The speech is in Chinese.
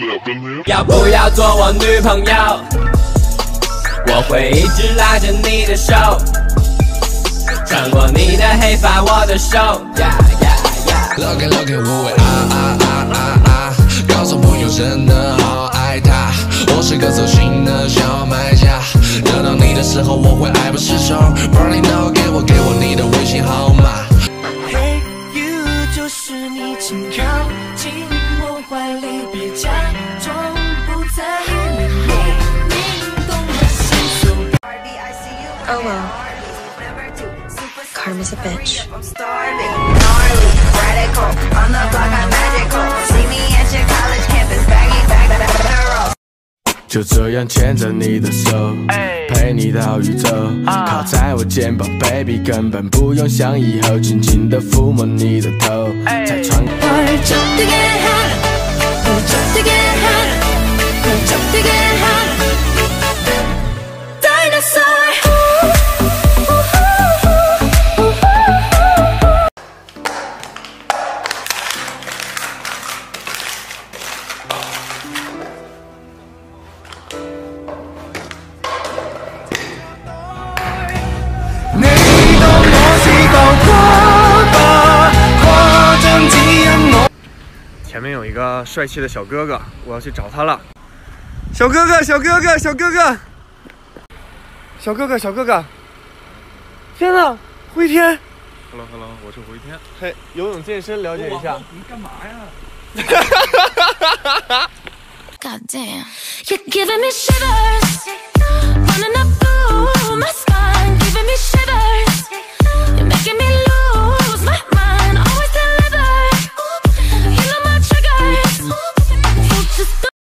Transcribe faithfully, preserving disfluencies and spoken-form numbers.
要不要做我女朋友？我会一直拉着你的手，穿过你的黑发，我的手。呀呀呀 Look at look at 无畏啊啊啊啊啊！告诉朋友真的好爱他，我是个走心的小买家。得到你的时候，我会爱不释手。Burning now， 给我给我你的微信号码。 Hey you， 就是你，请靠近我怀里，别假装不在意，明明懂得心碎。 Oh well, karma's a bitch. 就这样牵着你的手，陪你到宇宙，靠在我肩膀 ，baby 根本不用想以后，轻轻地抚摸你的头，才穿。 前面有一个帅气的小哥哥，我要去找他了。小哥哥，小哥哥，小哥哥，小哥哥，小哥哥！天哪，回天 ！Hello Hello， 我是回天。 嘿，游泳健身了解一下。 你干嘛呀 God damn, you're giving me shivers.